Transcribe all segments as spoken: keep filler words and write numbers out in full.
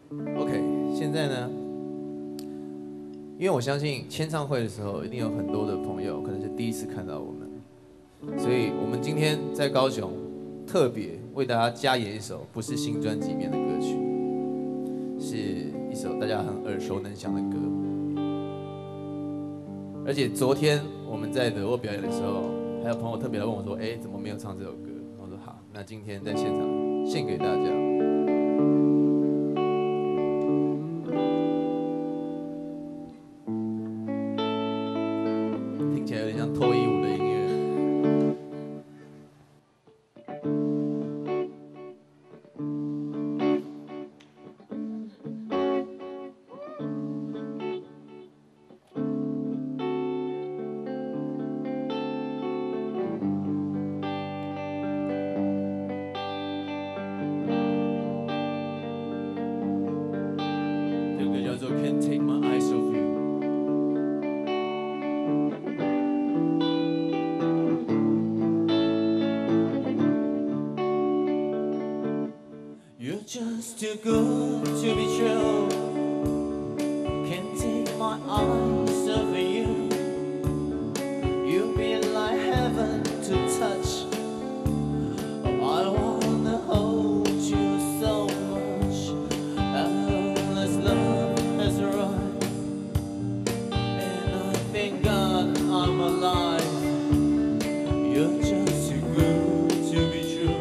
OK， 现在呢，因为我相信签唱会的时候，一定有很多的朋友可能是第一次看到我们，所以我们今天在高雄特别为大家加演一首不是新专辑里面的歌曲，是一首大家很耳熟能详的歌。而且昨天我们在德沃表演的时候，还有朋友特别来问我说：“哎，怎么没有唱这首歌？”我说：“好，那今天在现场献给大家。” 听起来有点像脱衣舞的音乐。这个叫做《Can't Take My Eyes Off You》。 You're just too good to be true. Can't take my eyes off of you. You've been like heaven to touch. Oh, I wanna hold you so much. Endless love has run, and I thank God I'm alive. You're just too good to be true.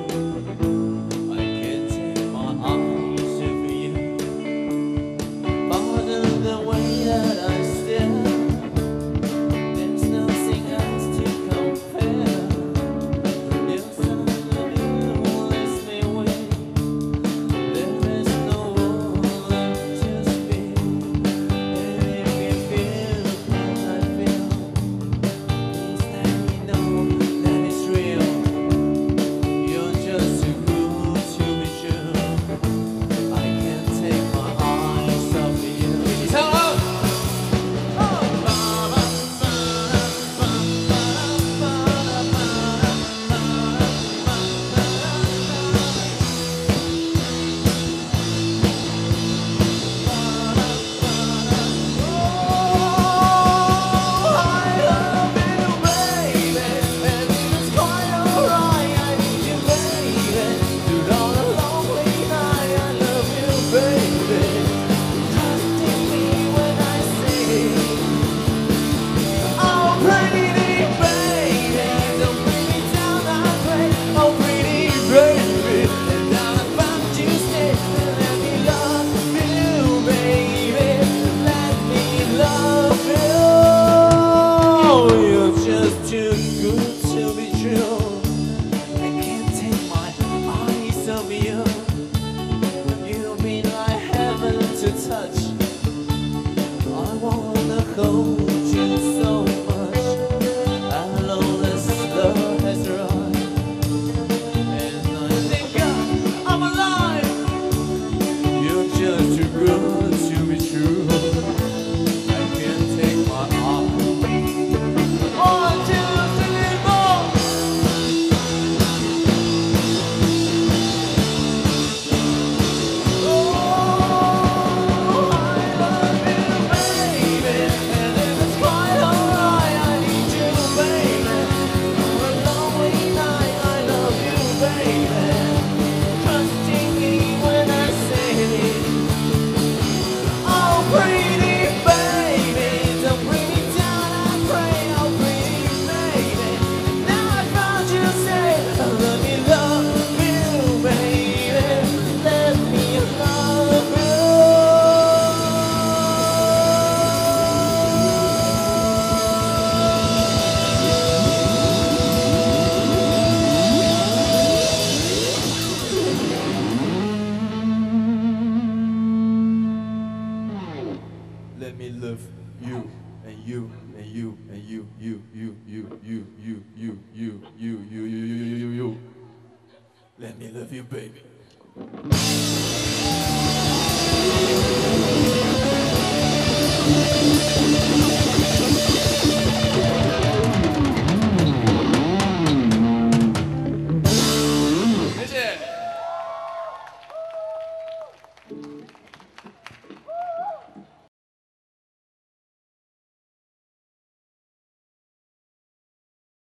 Let me love you and you and you and you you you you you you you you you you you you you you. Let me love you, baby.